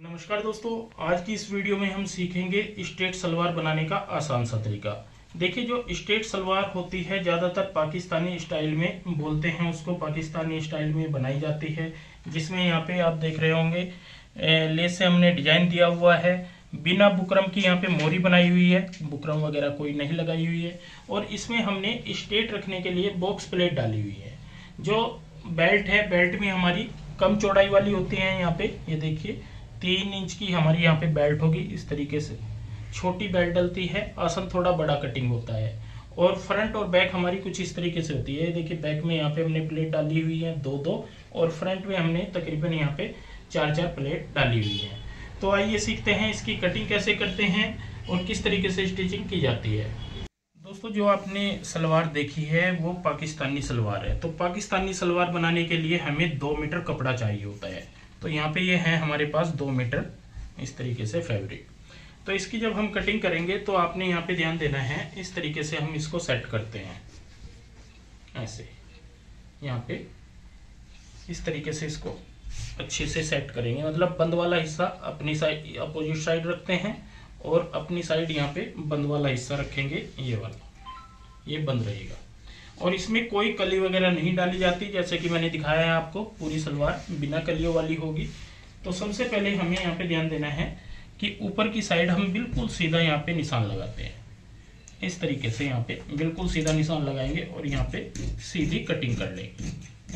नमस्कार दोस्तों, आज की इस वीडियो में हम सीखेंगे स्ट्रेट सलवार बनाने का आसान सा तरीका। देखिए, जो स्ट्रेट सलवार होती है ज़्यादातर पाकिस्तानी स्टाइल में बोलते हैं उसको, पाकिस्तानी स्टाइल में बनाई जाती है, जिसमें यहाँ पे आप देख रहे होंगे लेस से हमने डिजाइन दिया हुआ है। बिना बुकरम की यहाँ पे मोरी बनाई हुई है, बुकरम वगैरह कोई नहीं लगाई हुई है। और इसमें हमने स्ट्रेट रखने के लिए बॉक्स प्लेट डाली हुई है। जो बेल्ट है, बेल्ट में हमारी कम चौड़ाई वाली होती है। यहाँ पे ये देखिए 3 इंच की हमारी यहाँ पे बेल्ट होगी। इस तरीके से छोटी बेल्ट डलती है, आसन थोड़ा बड़ा कटिंग होता है। और फ्रंट और बैक हमारी कुछ इस तरीके से होती है। देखिए बैक में यहाँ पे हमने प्लेट डाली हुई है 2-2, और फ्रंट में हमने तकरीबन यहाँ पे 4-4 प्लेट डाली हुई है। तो आइए सीखते हैं इसकी कटिंग कैसे करते हैं और किस तरीके से स्टिचिंग की जाती है। दोस्तों, जो आपने सलवार देखी है वो पाकिस्तानी सलवार है। तो पाकिस्तानी सलवार बनाने के लिए हमें 2 मीटर कपड़ा चाहिए होता है। तो यहाँ पे ये है हमारे पास 2 मीटर इस तरीके से फैब्रिक। तो इसकी जब हम कटिंग करेंगे तो आपने यहाँ पे ध्यान देना है, इस तरीके से हम इसको सेट करते हैं। ऐसे यहाँ पे इस तरीके से इसको अच्छे से सेट करेंगे। मतलब बंद वाला हिस्सा अपनी साइड अपोजिट साइड रखते हैं और अपनी साइड यहाँ पे बंद वाला हिस्सा रखेंगे। ये वाला ये बंद रहेगा और इसमें कोई कली वगैरह नहीं डाली जाती, जैसे कि मैंने दिखाया है आपको। पूरी सलवार बिना कलियों वाली होगी। तो सबसे पहले हमें यहाँ पे ध्यान देना है कि ऊपर की साइड हम बिल्कुल सीधा यहाँ पे निशान लगाते हैं। इस तरीके से यहाँ पे बिल्कुल सीधा निशान लगाएंगे और यहाँ पे सीधी कटिंग कर लेंगे।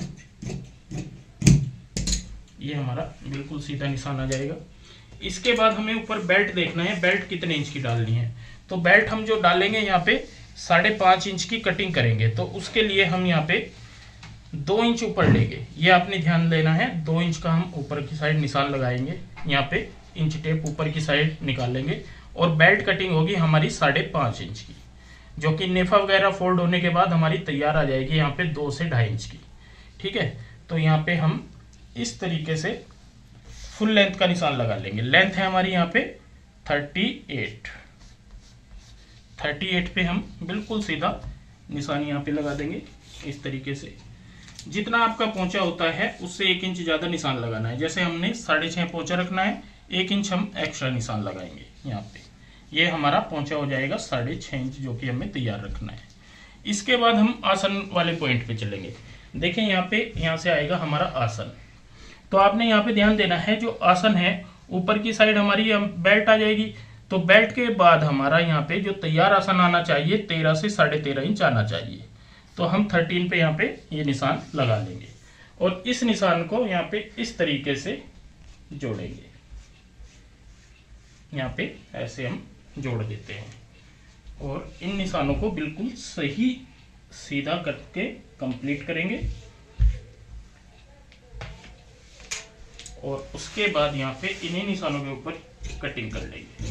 ये हमारा बिल्कुल सीधा निशान आ जाएगा। इसके बाद हमें ऊपर बेल्ट देखना है, बेल्ट कितने इंच की डालनी है। तो बेल्ट हम जो डालेंगे यहाँ पे 5.5 इंच की कटिंग करेंगे। तो उसके लिए हम यहाँ पे 2 इंच ऊपर लेंगे। ये आपने ध्यान देना है, 2 इंच का हम ऊपर की साइड निशान लगाएंगे। यहाँ पे इंच टेप ऊपर की साइड निकालेंगे और बेल्ट कटिंग होगी हमारी 5.5 इंच की, जो कि नेफा वगैरह फोल्ड होने के बाद हमारी तैयार आ जाएगी यहाँ पे 2 से 2.5 इंच की। ठीक है, तो यहाँ पे हम इस तरीके से फुल लेंथ का निशान लगा लेंगे। लेंथ है हमारी यहाँ पे 38 पे हम बिल्कुल सीधा निशान यहाँ पे लगा देंगे। इस तरीके से जितना आपका पोंचा होता है उससे 1 इंच ज्यादा निशान लगाना है। जैसे हमने 6.5 पोंचा रखना है, 1 इंच हम एक्स्ट्रा निशान लगाएंगे यहाँ पे। ये हमारा पोंचा हो जाएगा 6.5 इंच, जो कि हमें तैयार रखना है। इसके बाद हम आसन वाले पॉइंट पे चलेंगे। देखें यहाँ पे, यहाँ से आएगा हमारा आसन। तो आपने यहाँ पे ध्यान देना है, जो आसन है ऊपर की साइड हमारी बेल्ट आ जाएगी। तो बेल्ट के बाद हमारा यहाँ पे जो तैयार आसन आना चाहिए 13 से 13.5 इंच आना चाहिए। तो हम 13 पे यहाँ पे ये निशान लगा लेंगे और इस निशान को यहाँ पे इस तरीके से जोड़ेंगे। यहाँ पे ऐसे हम जोड़ देते हैं और इन निशानों को बिल्कुल सही सीधा करके कंप्लीट करेंगे। और उसके बाद यहाँ पे इन्हीं निशानों के ऊपर कटिंग कर लेंगे।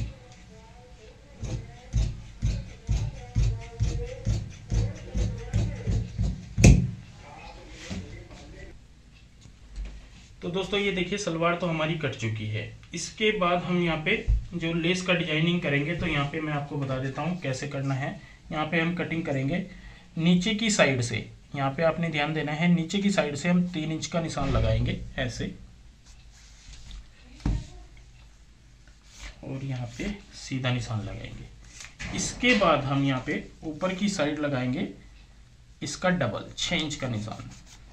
तो दोस्तों, ये देखिए सलवार तो हमारी कट चुकी है। इसके बाद हम यहाँ पे जो लेस का डिजाइनिंग करेंगे, तो यहाँ पे मैं आपको बता देता हूँ कैसे करना है। यहाँ पे हम कटिंग करेंगे नीचे की साइड से। यहाँ पे आपने ध्यान देना है, नीचे की साइड से हम 3 इंच का निशान लगाएंगे ऐसे, और यहाँ पे सीधा निशान लगाएंगे। इसके बाद हम यहाँ पे ऊपर की साइड लगाएंगे इसका डबल 6 इंच का निशान।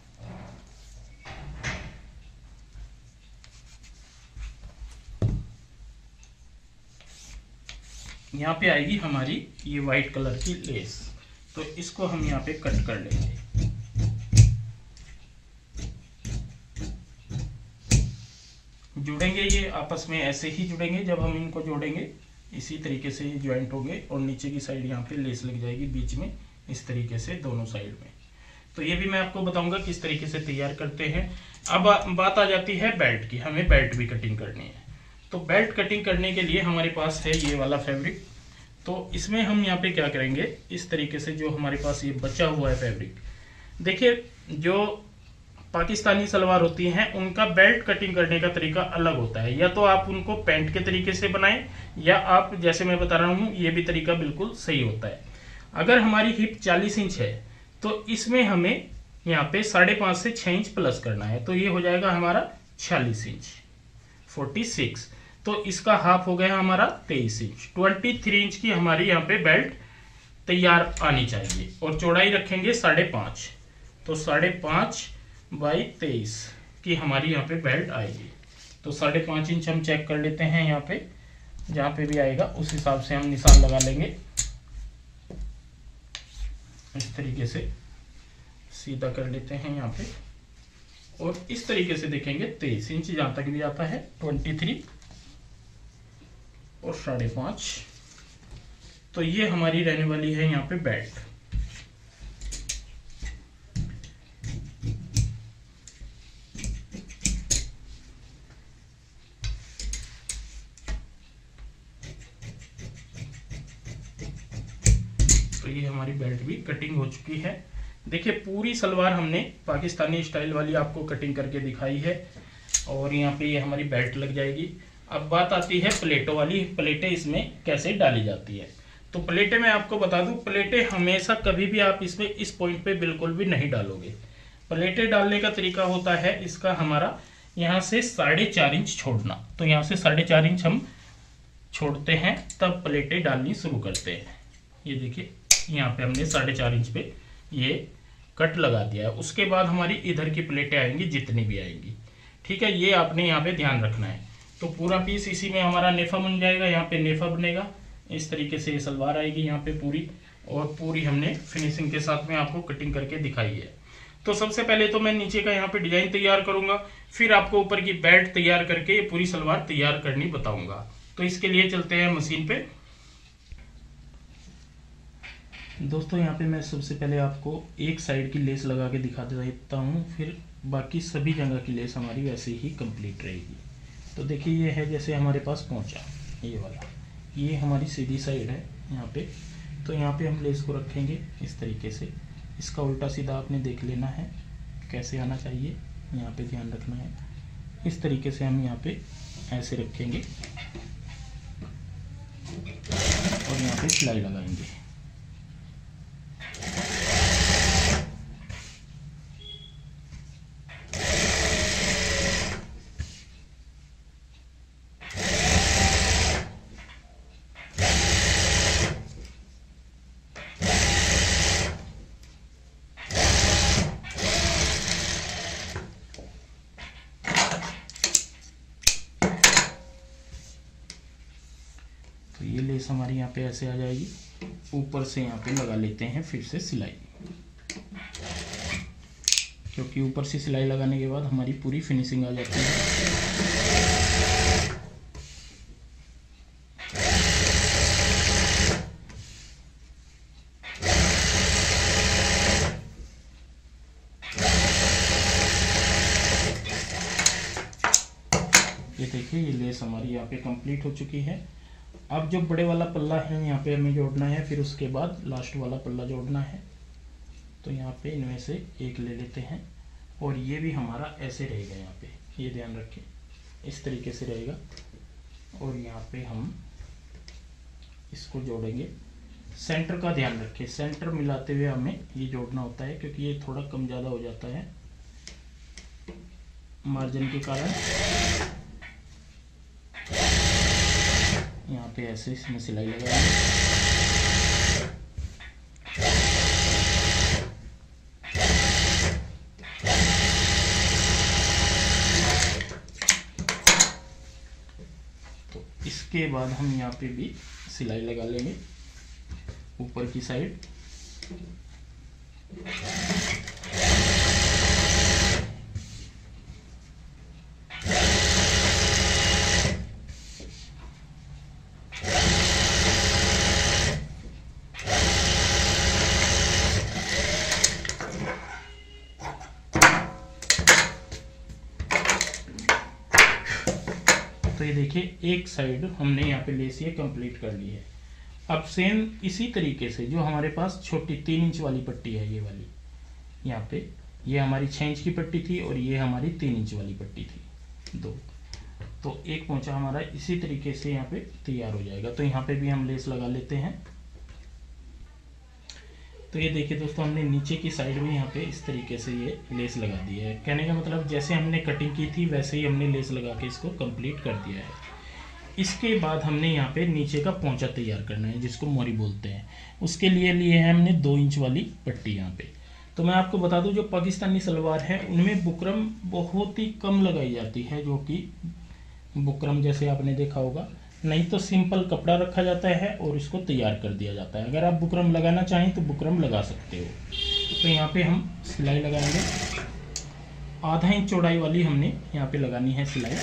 यहाँ पे आएगी हमारी ये व्हाइट कलर की लेस। तो इसको हम यहाँ पे कट कर लेंगे। जुड़ेंगे ये आपस में, ऐसे ही जुड़ेंगे। जब हम इनको जोड़ेंगे इसी तरीके से ये ज्वाइंट होंगे और नीचे की साइड यहाँ पे लेस लग जाएगी बीच में, इस तरीके से दोनों साइड में। तो ये भी मैं आपको बताऊंगा किस तरीके से तैयार करते हैं। अब बात आ जाती है बेल्ट की। हमें बेल्ट भी कटिंग करनी है। तो बेल्ट कटिंग करने के लिए हमारे पास है ये वाला फैब्रिक। तो इसमें हम यहाँ पे क्या करेंगे, इस तरीके से जो हमारे पास ये बचा हुआ है फैब्रिक, देखिए जो पाकिस्तानी सलवार होती हैं उनका बेल्ट कटिंग करने का तरीका अलग होता है। या तो आप उनको पैंट के तरीके से बनाएं, या आप जैसे मैं बता रहा हूँ ये भी तरीका बिल्कुल सही होता है। अगर हमारी हिप 40 इंच है तो इसमें हमें यहाँ पे 5.5 से 6 इंच प्लस करना है। तो ये हो जाएगा हमारा 46 इंच। 46। तो इसका हाफ हो गया हमारा 23 इंच। 23 इंच की हमारी यहाँ पे बेल्ट तैयार आनी चाहिए और चौड़ाई रखेंगे 5.5। तो 5.5 बाई 23 की हमारी यहाँ पे बेल्ट आएगी। तो 5.5 इंच हम चेक कर लेते हैं, यहाँ पे जहाँ पे भी आएगा उस हिसाब से हम निशान लगा लेंगे। इस तरीके से सीधा कर लेते हैं यहाँ पे और इस तरीके से देखेंगे 23 इंच जहाँ तक भी आता है 23 और 5.5। तो ये हमारी रहने वाली है यहाँ पे बेल्ट। तो ये हमारी बेल्ट भी कटिंग हो चुकी है। देखिए पूरी सलवार हमने पाकिस्तानी स्टाइल वाली आपको कटिंग करके दिखाई है और यहाँ पे ये हमारी बेल्ट लग जाएगी। अब बात आती है प्लेटों वाली। प्लेटें इसमें कैसे डाली जाती है। तो प्लेटें मैं आपको बता दूं, प्लेटें हमेशा कभी भी आप इसमें इस पॉइंट पे बिल्कुल भी नहीं डालोगे। प्लेटें डालने का तरीका होता है इसका हमारा यहाँ से 4.5 इंच छोड़ना। तो यहाँ से 4.5 इंच हम छोड़ते हैं तब प्लेटें डालनी शुरू करते हैं। ये देखिए यहाँ पे हमने 4.5 इंच पे ये कट लगा दिया है। उसके बाद हमारी इधर की प्लेटें आएंगी जितनी भी आएंगी, ठीक है। ये आपने यहाँ पे ध्यान रखना है। तो पूरा पीस इसी में हमारा नेफा बन जाएगा। यहाँ पे नेफा बनेगा, इस तरीके से ये सलवार आएगी यहाँ पे पूरी। और पूरी हमने फिनिशिंग के साथ में आपको कटिंग करके दिखाई है। तो सबसे पहले तो मैं नीचे का यहाँ पे डिजाइन तैयार करूंगा, फिर आपको ऊपर की बेल्ट तैयार करके ये पूरी सलवार तैयार करनी बताऊंगा। तो इसके लिए चलते हैं मशीन पे। दोस्तों यहाँ पे मैं सबसे पहले आपको एक साइड की लेस लगा के दिखा देता हूँ, फिर बाकी सभी जगह की लेस हमारी वैसे ही कंप्लीट रहेगी। तो देखिए ये है जैसे हमारे पास पहुँचा ये वाला, ये हमारी सीधी साइड है यहाँ पे। तो यहाँ पे हम लेस को रखेंगे इस तरीके से। इसका उल्टा सीधा आपने देख लेना है कैसे आना चाहिए, यहाँ पे ध्यान रखना है। इस तरीके से हम यहाँ पे ऐसे रखेंगे और यहाँ पे सिलाई लगाएंगे। तो ये लेस हमारी यहाँ पे ऐसे आ जाएगी। ऊपर से यहाँ पे लगा लेते हैं फिर से सिलाई, क्योंकि ऊपर से सिलाई लगाने के बाद हमारी पूरी फिनिशिंग आ जाती है। ये देखिए ये लेस हमारी यहाँ पे कंप्लीट हो चुकी है। अब जो बड़े वाला पल्ला है यहाँ पे हमें जोड़ना है, फिर उसके बाद लास्ट वाला पल्ला जोड़ना है। तो यहाँ पे इनमें से एक ले लेते हैं और ये भी हमारा ऐसे रहेगा। यहाँ पे ये ध्यान रखें, इस तरीके से रहेगा। और यहाँ पे हम इसको जोड़ेंगे। सेंटर का ध्यान रखें, सेंटर मिलाते हुए हमें ये जोड़ना होता है, क्योंकि ये थोड़ा कम ज़्यादा हो जाता है मार्जिन के कारण। यहाँ पे ऐसे इसमें सिलाई लगाएंगे। तो इसके बाद हम यहाँ पे भी सिलाई लगा लेंगे ऊपर की साइड। तो ये देखिए एक साइड हमने यहाँ पे लेस ये कंप्लीट कर ली है। अब सेम इसी तरीके से जो हमारे पास छोटी 3 इंच वाली पट्टी है, ये वाली यहाँ पे, ये हमारी 6 इंच की पट्टी थी और ये हमारी 3 इंच वाली पट्टी थी, दो। तो एक पोंचा हमारा इसी तरीके से यहाँ पे तैयार हो जाएगा। तो यहाँ पे भी हम लेस लगा लेते हैं। तो ये देखिए दोस्तों, हमने नीचे की साइड में यहाँ पे इस तरीके से ये लेस लगा दी है। कहने का मतलब जैसे हमने कटिंग की थी वैसे ही हमने लेस लगा के इसको कंप्लीट कर दिया है। इसके बाद हमने यहाँ पे नीचे का पोंचा तैयार करना है, जिसको मोरी बोलते हैं। उसके लिए है हमने 2 इंच वाली पट्टी यहाँ पे। तो मैं आपको बता दूं, जो पाकिस्तानी सलवार है उनमें बुकरम बहुत ही कम लगाई जाती है, जो कि बुकरम जैसे आपने देखा होगा, नहीं तो सिंपल कपड़ा रखा जाता है और इसको तैयार कर दिया जाता है। अगर आप बुकरम लगाना चाहें तो बुकरम लगा सकते हो। तो यहाँ पे हम सिलाई लगाएंगे, आधा इंच चौड़ाई वाली हमने यहाँ पे लगानी है सिलाई।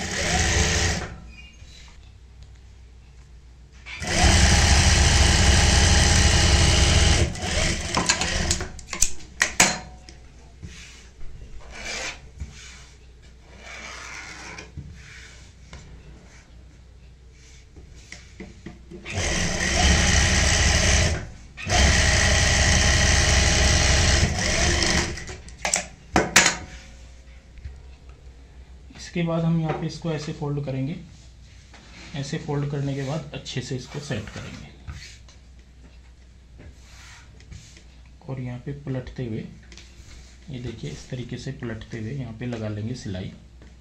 इसके बाद हम यहाँ पे इसको ऐसे फोल्ड करेंगे। ऐसे फोल्ड करने के बाद अच्छे से इसको सेट करेंगे और यहाँ पे पलटते हुए, ये देखिए इस तरीके से पलटते हुए यहाँ पे लगा लेंगे सिलाई।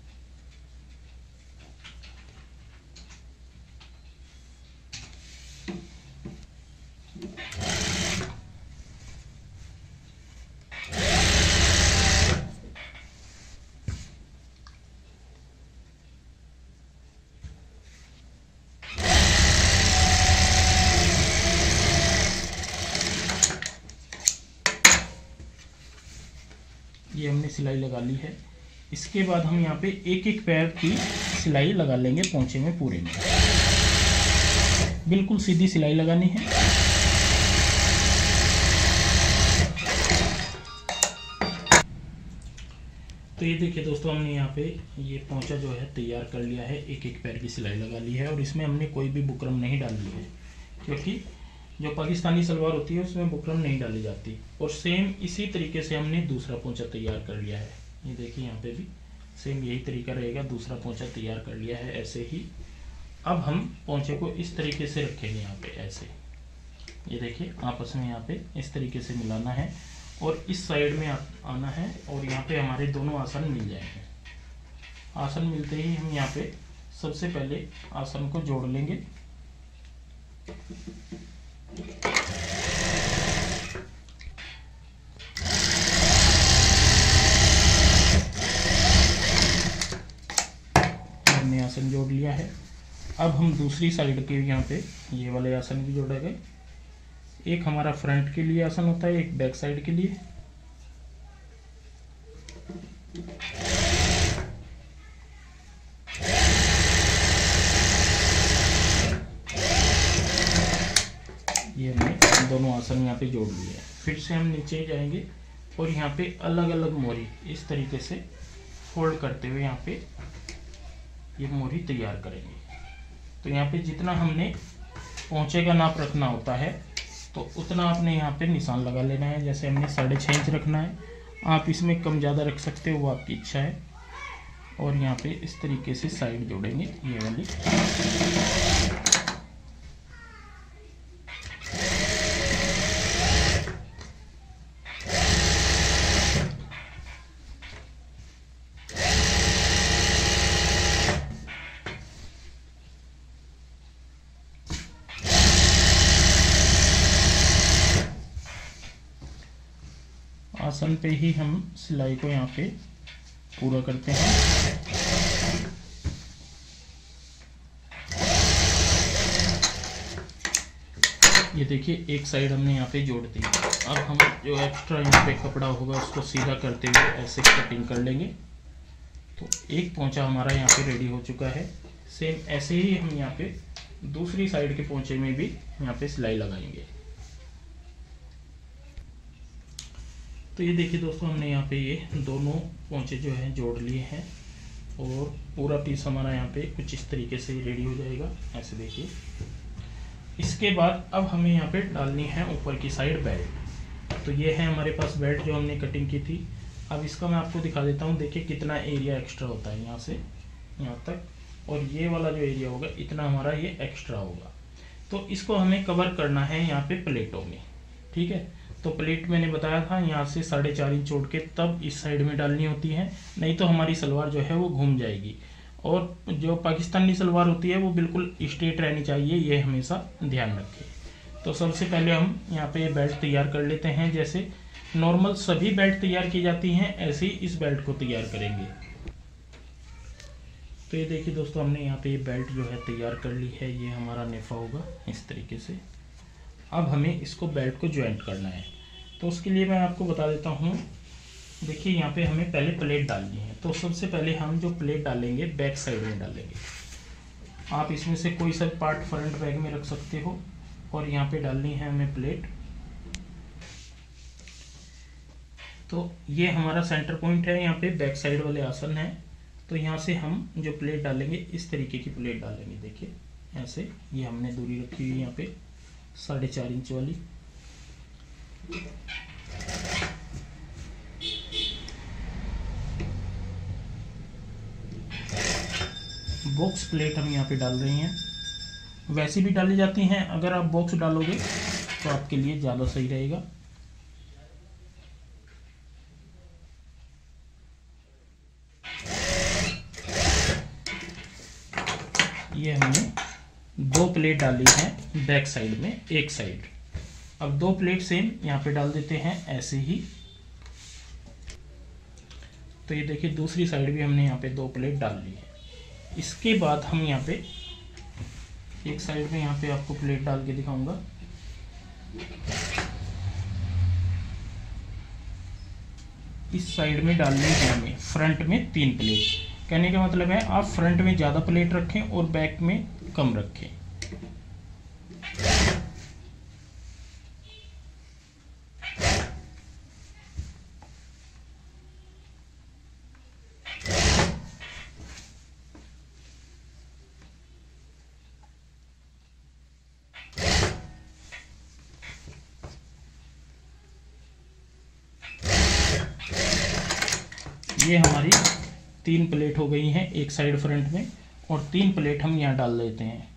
ये हमने सिलाई लगा ली है। इसके बाद हम यहाँ पे एक एक पैर की सिलाई लगा लेंगे पोंचे में पूरे में। बिल्कुल सीधी सिलाई लगानी है। तो ये देखिए दोस्तों, हमने यहाँ पे ये पोंचा जो है तैयार कर लिया है, एक एक पैर की सिलाई लगा ली है और इसमें हमने कोई भी बुकरम नहीं डाली है, क्योंकि जो पाकिस्तानी सलवार होती है उसमें बुकरम नहीं डाली जाती। और सेम इसी तरीके से हमने दूसरा पोंचा तैयार कर लिया है। ये देखिए यहाँ पे भी सेम यही तरीका रहेगा, दूसरा पोंचा तैयार कर लिया है ऐसे ही। अब हम पोंचे को इस तरीके से रखेंगे यहाँ पे ऐसे, ये देखिए आपस में यहाँ पे इस तरीके से मिलाना है और इस साइड में आना है और यहाँ पे हमारे दोनों आसन मिल जाएंगे। आसन मिलते ही हम यहाँ पे सबसे पहले आसन को जोड़ लेंगे। हमने आसन जोड़ लिया है। अब हम दूसरी साइड के यहाँ पे ये वाले आसन भी जोड़ेंगे। एक हमारा फ्रंट के लिए आसन होता है, एक बैक साइड के लिए। ये हमने दोनों आसन यहाँ पे जोड़ लिए हैं। फिर से हम नीचे जाएंगे और यहाँ पे अलग अलग मोरी इस तरीके से फोल्ड करते हुए यहाँ पे ये मोरी तैयार करेंगे। तो यहाँ पे जितना हमने पोंचे का नाप रखना होता है तो उतना आपने यहाँ पे निशान लगा लेना है। जैसे हमने 6.5 इंच रखना है, आप इसमें कम ज़्यादा रख सकते हो, वो आपकी इच्छा है। और यहाँ पे इस तरीके से साइड जोड़ेंगे ये वाली। आसन पे ही हम सिलाई को यहाँ पे पूरा करते हैं। ये देखिए एक साइड हमने यहाँ पे जोड़ दी। अब हम जो एक्स्ट्रा यहाँ पे कपड़ा होगा उसको सीधा करते हुए ऐसे कटिंग कर लेंगे। तो एक पोंचा हमारा यहाँ पे रेडी हो चुका है। सेम ऐसे ही हम यहाँ पे दूसरी साइड के पोंचे में भी यहाँ पे सिलाई लगाएंगे। तो ये देखिए दोस्तों, हमने यहाँ पे ये दोनों पोंचे जो हैं जोड़ लिए हैं और पूरा पीस हमारा यहाँ पे कुछ इस तरीके से रेडी हो जाएगा, ऐसे देखिए। इसके बाद अब हमें यहाँ पे डालनी है ऊपर की साइड बेल्ट। तो ये है हमारे पास बेल्ट जो हमने कटिंग की थी। अब इसका मैं आपको दिखा देता हूँ। देखिए कितना एरिया एक्स्ट्रा होता है यहाँ से यहाँ तक, और ये वाला जो एरिया होगा इतना हमारा ये एक्स्ट्रा होगा। तो इसको हमें कवर करना है यहाँ पे प्लेटों में, ठीक है। तो प्लेट मैंने बताया था यहाँ से 4.5 इंच छोड़ के तब इस साइड में डालनी होती है, नहीं तो हमारी सलवार जो है वो घूम जाएगी। और जो पाकिस्तानी सलवार होती है वो बिल्कुल स्ट्रेट रहनी चाहिए, ये हमेशा ध्यान रखें। तो सबसे पहले हम यहाँ पे बेल्ट तैयार कर लेते हैं। जैसे नॉर्मल सभी बेल्ट तैयार की जाती हैं, ऐसे ही इस बेल्ट को तैयार करेंगे। तो ये देखिए दोस्तों, हमने यहाँ पे ये बेल्ट जो है तैयार कर ली है। ये हमारा नेफा होगा इस तरीके से। अब हमें इसको बेल्ट को ज्वाइंट करना है, तो उसके लिए मैं आपको बता देता हूँ। देखिए यहाँ पे हमें पहले प्लेट डालनी है, तो सबसे पहले हम जो प्लेट डालेंगे बैक साइड में डालेंगे। आप इसमें से कोई सा पार्ट फ्रंट बैक में रख सकते हो। और यहाँ पे डालनी है हमें प्लेट। तो ये हमारा सेंटर पॉइंट है, यहाँ पे बैक साइड वाले आसन है। तो यहाँ से हम जो प्लेट डालेंगे इस तरीके की प्लेट डालेंगे। देखिए ऐसे, ये हमने दूरी रखी हुई यहाँ पे 4.5 इंच वाली। बॉक्स प्लेट हम यहाँ पे डाल रहे हैं। वैसी भी डाली जाती हैं, अगर आप बॉक्स डालोगे तो आपके लिए ज़्यादा सही रहेगा। ये हमने 2 प्लेट डाली हैं बैक साइड में, एक साइड। अब 2 प्लेट सेम यहाँ पे डाल देते हैं ऐसे ही। तो ये देखिए दूसरी साइड भी हमने यहाँ पे 2 प्लेट डाल ली है। इसके बाद हम यहाँ पे एक साइड में यहाँ पे आपको प्लेट डाल के दिखाऊंगा। इस साइड में डालनी है हमें फ्रंट में 3 प्लेट। कहने का मतलब है आप फ्रंट में ज़्यादा प्लेट रखें और बैक में कम रखें। ये हमारी 3 प्लेट हो गई हैं एक साइड फ्रंट में, और 3 प्लेट हम यहाँ डाल देते हैं।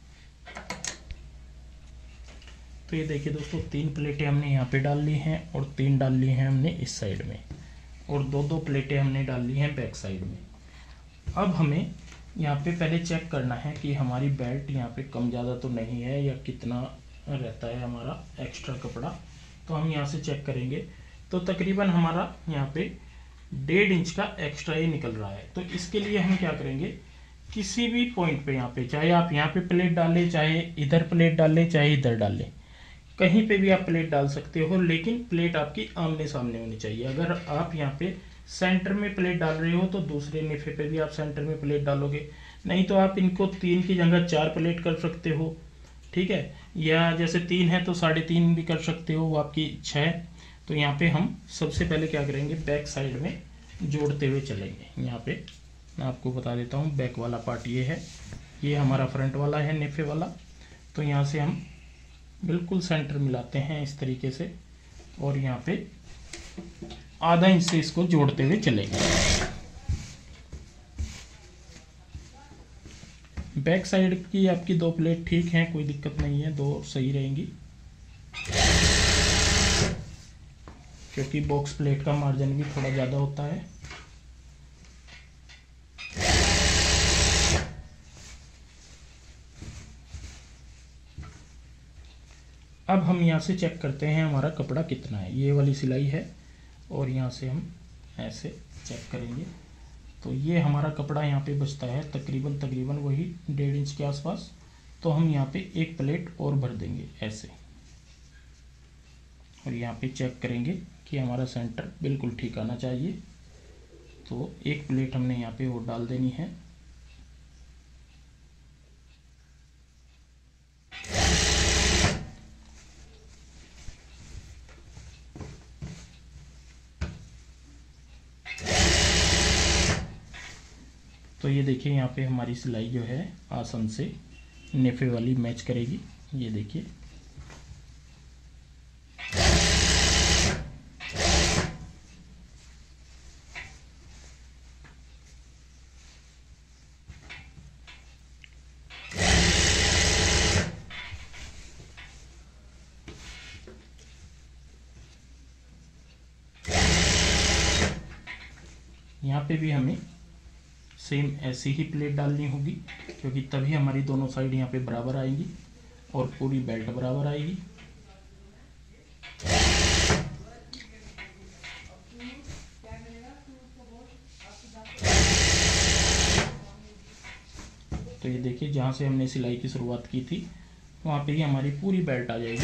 तो ये देखिए दोस्तों, 3 प्लेटें हमने यहाँ पे डाल ली हैं और 3 डाल ली हैं हमने इस साइड में, और 2-2 प्लेटें हमने डाल ली हैं बैक साइड में। अब हमें यहाँ पे पहले चेक करना है कि हमारी बेल्ट यहाँ पे कम ज़्यादा तो नहीं है, या कितना रहता है हमारा एक्स्ट्रा कपड़ा। तो हम यहाँ से चेक करेंगे, तो तकरीबन हमारा यहाँ पे 1.5 इंच का एक्स्ट्रा ही निकल रहा है। तो इसके लिए हम क्या करेंगे, किसी भी पॉइंट पे यहाँ पे, चाहे आप यहाँ पे प्लेट डालें, चाहे इधर प्लेट डालें, चाहे इधर डालें, कहीं पे भी आप प्लेट डाल सकते हो, लेकिन प्लेट आपकी आमने सामने होनी चाहिए। अगर आप यहाँ पे सेंटर में प्लेट डाल रहे हो तो दूसरे नेफे पे भी आप सेंटर में प्लेट डालोगे, नहीं तो आप इनको 3 की जगह 4 प्लेट कर सकते हो, ठीक है। या जैसे 3 है तो 3.5 भी कर सकते हो, वो आपकी इच्छा है। तो यहाँ पे हम सबसे पहले क्या करेंगे, बैक साइड में जोड़ते हुए चलेंगे। यहाँ पे मैं आपको बता देता हूँ, बैक वाला पार्ट ये है, ये हमारा फ्रंट वाला है नेफे वाला। तो यहाँ से हम बिल्कुल सेंटर मिलाते हैं इस तरीके से, और यहाँ पे आधा इंच से इसको जोड़ते हुए चलेंगे। बैक साइड की आपकी 2 प्लेट ठीक हैं, कोई दिक्कत नहीं है, 2 सही रहेंगी, क्योंकि बॉक्स प्लेट का मार्जिन भी थोड़ा ज़्यादा होता है। अब हम यहाँ से चेक करते हैं हमारा कपड़ा कितना है। ये वाली सिलाई है, और यहाँ से हम ऐसे चेक करेंगे। तो ये हमारा कपड़ा यहाँ पे बचता है तकरीबन वही 1.5 इंच के आसपास। तो हम यहाँ पे 1 प्लेट और भर देंगे ऐसे, और यहाँ पे चेक करेंगे कि हमारा सेंटर बिल्कुल ठीक आना चाहिए। तो 1 प्लेट हमने यहाँ पे और डाल देनी है। तो ये देखिए यहाँ पे हमारी सिलाई जो है आसन से नेफे वाली मैच करेगी। ये देखिए, यहाँ पे भी हमें सेम ऐसी ही प्लेट डालनी होगी, क्योंकि तभी हमारी दोनों साइड यहाँ पे बराबर आएगी और पूरी बेल्ट बराबर आएगी। तो ये देखिए, जहाँ से हमने सिलाई की शुरुआत की थी वहाँ पे ही हमारी पूरी बेल्ट आ जाएगी।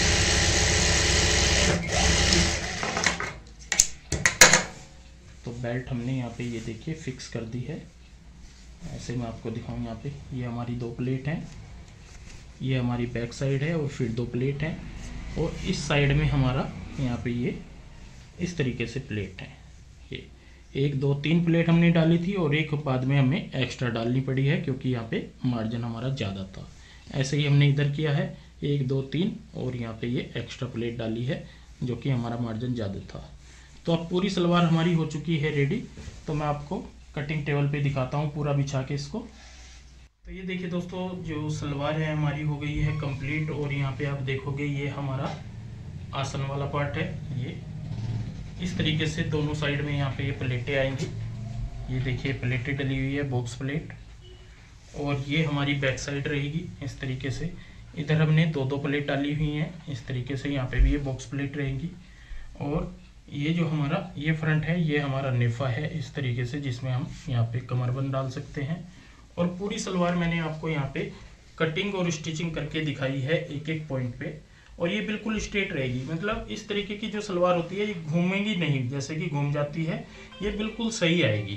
तो बेल्ट हमने यहाँ पे ये देखिए फिक्स कर दी है। ऐसे मैं आपको दिखाऊँ, यहाँ पे ये हमारी 2 प्लेट हैं, ये हमारी बैक साइड है और फिर 2 प्लेट हैं, और इस साइड में हमारा यहाँ पे ये इस तरीके से प्लेट है। ये 1 2 3 प्लेट हमने डाली थी और एक बाद में हमें एक्स्ट्रा डालनी पड़ी है, क्योंकि यहाँ पे मार्जिन हमारा ज़्यादा था। ऐसे ही हमने इधर किया है 1 2 3, और यहाँ पे ये एक्स्ट्रा प्लेट डाली है जो कि हमारा मार्जिन ज़्यादा था। तो अब पूरी सलवार हमारी हो चुकी है रेडी। तो मैं आपको कटिंग टेबल पे दिखाता हूँ पूरा बिछा के इसको। तो ये देखिए दोस्तों, जो सलवार है हमारी हो गई है कंप्लीट, और यहाँ पे आप देखोगे ये हमारा आसन वाला पार्ट है। ये इस तरीके से दोनों साइड में यहाँ पे ये प्लेटें आएंगी। ये देखिए प्लेटें डली हुई है, बॉक्स प्लेट, और ये हमारी बैक साइड रहेगी इस तरीके से। इधर हमने 2 प्लेट डाली हुई हैं इस तरीके से, यहाँ पे भी ये बॉक्स प्लेट रहेगी। और ये जो हमारा ये फ्रंट है, ये हमारा नेफा है इस तरीके से, जिसमें हम यहाँ पे कमरबंद डाल सकते हैं। और पूरी सलवार मैंने आपको यहाँ पे कटिंग और स्टिचिंग करके दिखाई है एक एक पॉइंट पे, और ये बिल्कुल स्ट्रेट रहेगी। मतलब इस तरीके की जो सलवार होती है ये घूमेगी नहीं, जैसे कि घूम जाती है, ये बिल्कुल सही आएगी।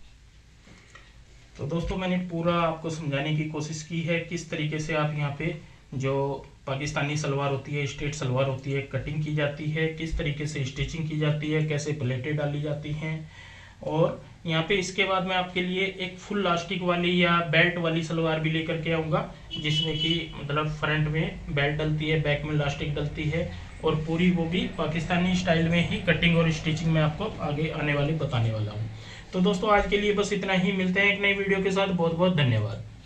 तो दोस्तों मैंने पूरा आपको समझाने की कोशिश की है किस तरीके से आप यहाँ पे जो पाकिस्तानी सलवार होती है, स्ट्रेट सलवार होती है, कटिंग की जाती है, किस तरीके से स्टिचिंग की जाती है, कैसे प्लेटें डाली जाती हैं। और यहाँ पे इसके बाद मैं आपके लिए एक फुल लास्टिक वाली या बेल्ट वाली सलवार भी लेकर के आऊँगा, जिसमें कि मतलब फ्रंट में बेल्ट डलती है, बैक में लास्टिक डलती है, और पूरी वो भी पाकिस्तानी स्टाइल में ही कटिंग और स्टिचिंग में आपको आगे आने वाले बताने वाला हूँ। तो दोस्तों आज के लिए बस इतना ही, मिलते हैं एक नई वीडियो के साथ। बहुत बहुत धन्यवाद।